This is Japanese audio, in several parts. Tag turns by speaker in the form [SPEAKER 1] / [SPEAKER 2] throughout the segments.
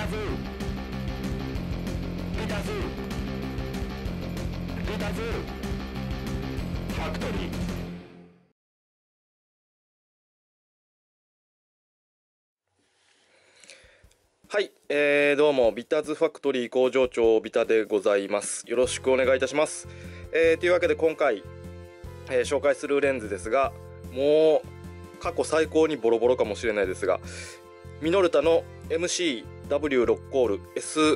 [SPEAKER 1] タズービタズービタズーファクトリー。
[SPEAKER 2] はい、どうもビタズファクトリー工場長ビタでございます。よろしくお願いいたします。というわけで今回、紹介するレンズですが、もう過去最高にボロボロかもしれないですが、ミノルタの MCW6 コール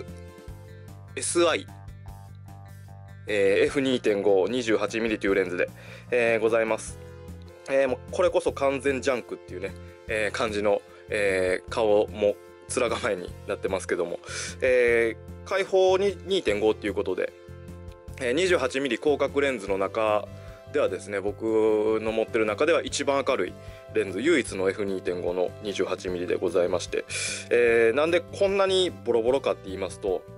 [SPEAKER 2] SI、F2.528mm というレンズで、ございます。もうこれこそ完全ジャンクっていうね、感じの、顔も面構えになってますけども、開放に 2.5 っていうことで、28mm 広角レンズの中ではですね、僕の持ってる中では一番明るいレンズ、唯一の F2.5 の 28mm でございまして、なんでこんなにボロボロかって言いますと、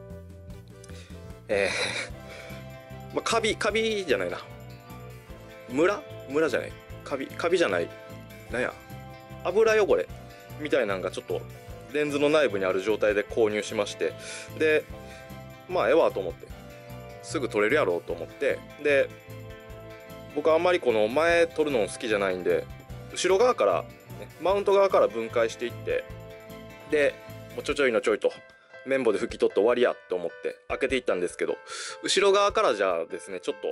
[SPEAKER 2] カビじゃないな、ムラじゃない、カビじゃない、なんや、油汚れみたいなのがちょっとレンズの内部にある状態で購入しまして、でまあええわと思って、すぐ撮れるやろうと思って、で僕はあんまりこの前撮るの好きじゃないんで、後ろ側から、ね、マウント側から分解していって、でもうちょいのちょいと綿棒で拭き取って終わりやと思って開けていったんですけど、後ろ側からじゃですねちょっと、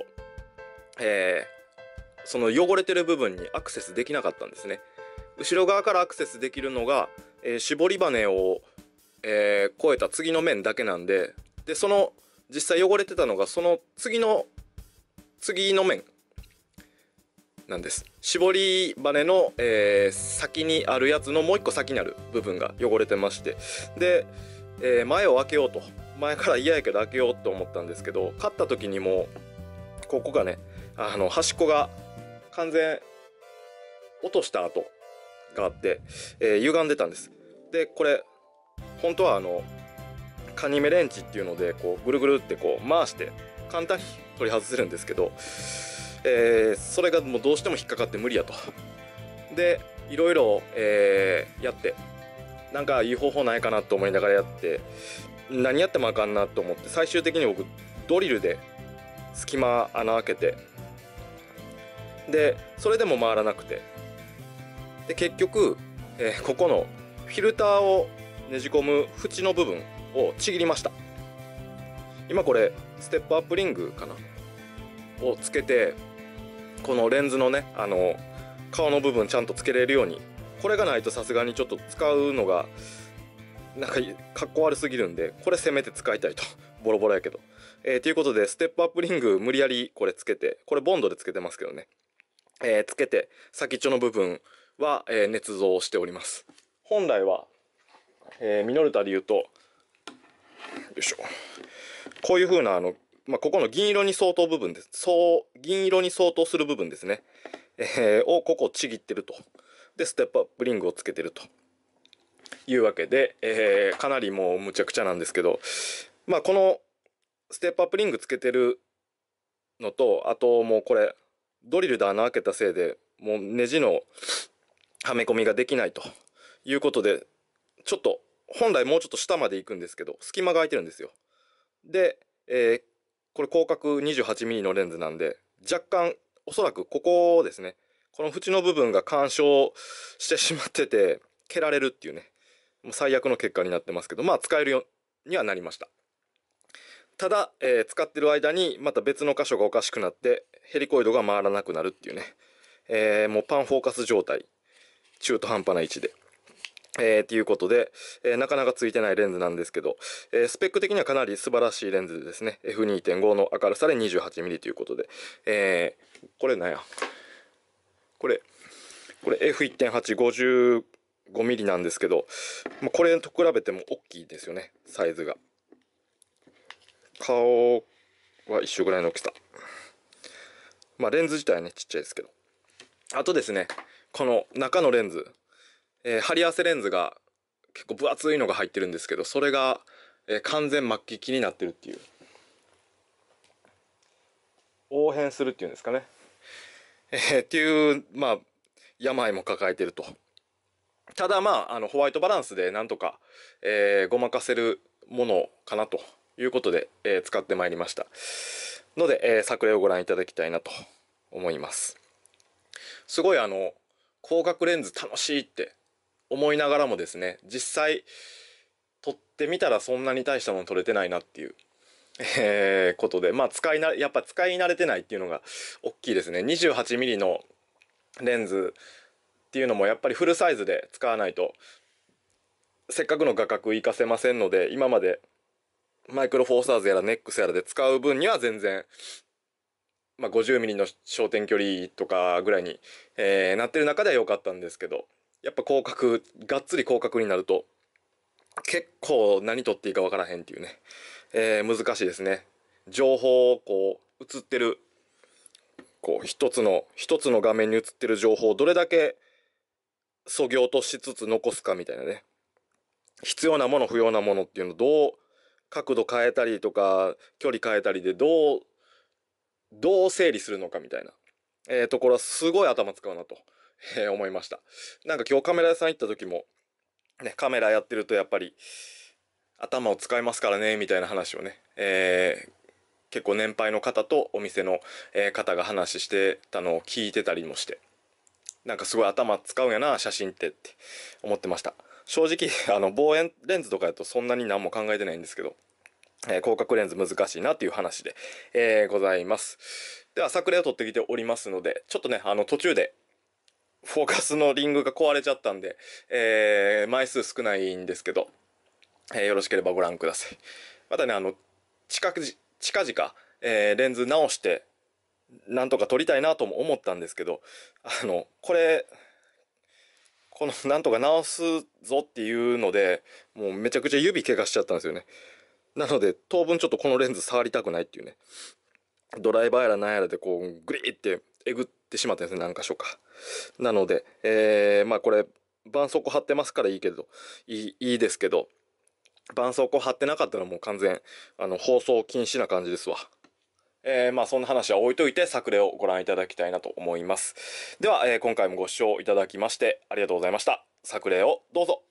[SPEAKER 2] その汚れてる部分にアクセスできなかったんですね。後ろ側からアクセスできるのが、絞りバネを、越えた次の面だけなんで、その実際汚れてたのがその次の面なんです。絞りバネの、先にあるやつのもう一個先にある部分が汚れてまして、で、前を開けようと、前から嫌やけど開けようと思ったんですけど、買った時にもここがね、端っこが完全落とした跡があって、歪んでたんです。でこれ本当はカニ目レンチっていうのでこうぐるぐるってこう回して簡単に取り外せるんですけど、それがもうどうしても引っかかって無理やと。でいろいろ、やってなんかいい方法ないかなと思いながらやって、何やってもあかんなと思って、最終的に僕ドリルで隙間穴開けて、でそれでも回らなくて、で結局、ここのフィルターをねじ込む縁の部分をちぎりました。今これステップアップリングかなをつけて、このレンズのね顔の部分ちゃんとつけれるように、これがないとさすがにちょっと使うのがなんかかっこ悪すぎるんで、これせめて使いたいとボロボロやけど、ということでステップアップリング無理やりこれつけて、これボンドでつけてますけどね、つけて先っちょの部分は、捏造しております。本来は、ミノルタで言うと、よいしょ、こういう風なここの銀色に相当部分です。銀色に相当する部分ですね、をここちぎってると。でステップアップリングをつけてるというわけで、かなりもうむちゃくちゃなんですけど、このステップアップリングつけてるのと、あともうこれドリルで穴開けたせいでもうネジのはめ込みができないということで、ちょっと本来もうちょっと下まで行くんですけど隙間が空いてるんですよ。で、これ広角 28mm のレンズなんで、若干おそらくここですね、この縁の部分が干渉してしまってて蹴られるっていうね、もう最悪の結果になってますけど、使えるようにはなりました。ただ、使ってる間にまた別の箇所がおかしくなってヘリコイドが回らなくなるっていうね、もうパンフォーカス状態、中途半端な位置で。っていうことで、なかなかついてないレンズなんですけど、スペック的にはかなり素晴らしいレンズでですね、 F2.5 の明るさで 28mm ということで、これなんや、これ F1.855mm なんですけど、これと比べても大きいですよね、サイズが。顔は一緒ぐらいの大きさ。レンズ自体はねちっちゃいですけど、あとですね、この中のレンズ、貼り合わせレンズが結構分厚いのが入ってるんですけど、それが、完全末期になってるっていう、応変するっていうんですかね、っていう病も抱えてるとただまあ、ホワイトバランスでなんとか、ごまかせるものかなということで、使ってまいりましたので、作例をご覧いただきたいなと思います。すごい広角レンズ楽しいって思いながらもですね、実際撮ってみたらそんなに大したもの撮れてないなっていう、ことで、まあやっぱ使い慣れてないっていうのが大きいですね。28mm のレンズっていうのもやっぱりフルサイズで使わないとせっかくの画角活かせませんので、今までマイクロフォーサーズやらネックスやらで使う分には全然、まあ、50mm の焦点距離とかぐらいに、なってる中では良かったんですけど、やっぱ広角がっつり広角になると結構何撮っていいか分からへんっていうね、難しいですね。情報をこう映ってるこう一つの画面に映ってる情報をどれだけ削ぎ落としつつ残すかみたいなね、必要なもの不要なものっていうのをどう角度変えたりとか距離変えたりでどう整理するのかみたいな、ところはすごい頭使うなと、思いました。なんか今日カメラ屋さん行った時もね、カメラやってるとやっぱり頭を使いますからねみたいな話をね、結構年配の方とお店の、方が話してたのを聞いてたりもして、なんかすごい頭使うんやな写真って思ってました。正直望遠レンズとかだとそんなに何も考えてないんですけど、広角レンズ難しいなっていう話で、ございます。では作例を撮ってきておりますので、ちょっとね途中でフォーカスのリングが壊れちゃったんで、枚数少ないんですけど、よろしければご覧ください。またね近々、レンズ直してなんとか撮りたいなとも思ったんですけど、このなんとか直すぞっていうのでもうめちゃくちゃ指怪我しちゃったんですよね。なので当分ちょっとこのレンズ触りたくないっていうね、ドライバーやらなんやらでこうグリーってえぐってしまったんですね、何箇所か。なので、まあこれ絆創膏貼ってますからいいですけど、絆創膏貼ってなかったらもう完全放送禁止な感じですわ。まあそんな話は置いといて作例をご覧いただきたいなと思います。では、今回もご視聴いただきましてありがとうございました。作例をどうぞ。